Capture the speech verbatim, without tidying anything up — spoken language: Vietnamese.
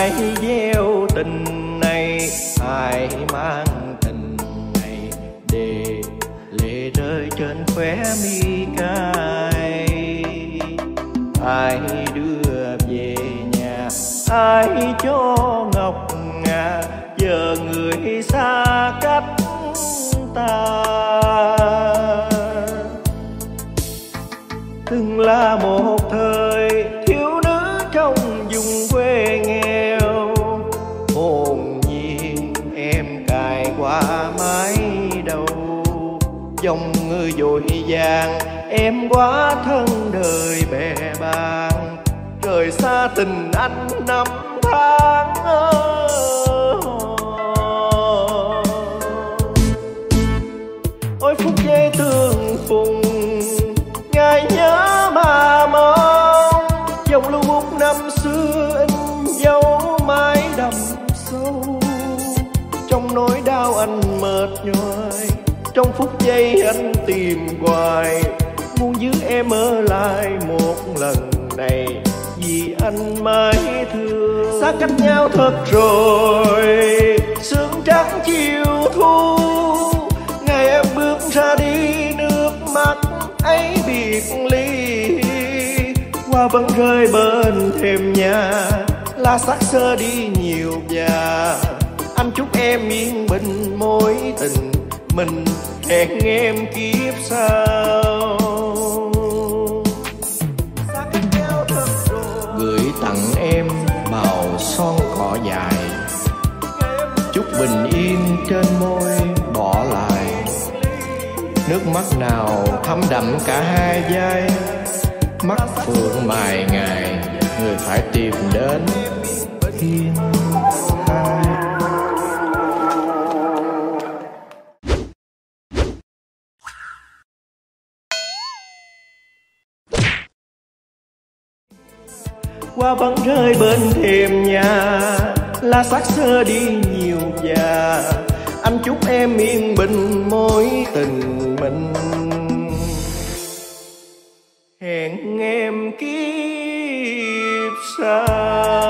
ai gieo tình này, ai mang tình này để lệ rơi trên khóe mi cay. Ai đưa về nhà, ai cho ngọc ngà, giờ người xa cách ta. Từng là một thời thiếu nữ trong vùng quê nghèo, hồn nhiên em cài qua mái đầu. Dòng người dội vàng em quá thân đời bè bàng, rời xa tình anh năm tháng. Ôi phút giây tương phùng, ngày nhớ mà mong, dòng lưu bút năm xưa in dấu mái đậm sâu. Trong nỗi đau anh mệt nhoài, trong phút giây anh tìm hoài, muốn giữ em ở lại một lần này vì anh mãi thương. Xa cách nhau thật rồi, sương trắng chiều thu, ngày em bước ra đi nước mắt ấy biệt ly. Hoa vẫn rơi bên thềm nhà, lá sắc xơ đi nhiều già. Anh chúc em yên bình mối tình mình, hẹn em kiếp sau. Gửi tặng em màu son cỏ dài, chúc bình yên trên môi bỏ lại. Nước mắt nào thấm đậm cả hai vai, mắt phượng mài ngài người phải tìm đến thiên hai. Hoa vẫn rơi bên thềm nhà, lá sắc xơ đi nhiều già. Anh chúc em yên bình mối tình mình, hẹn em kiếp sau.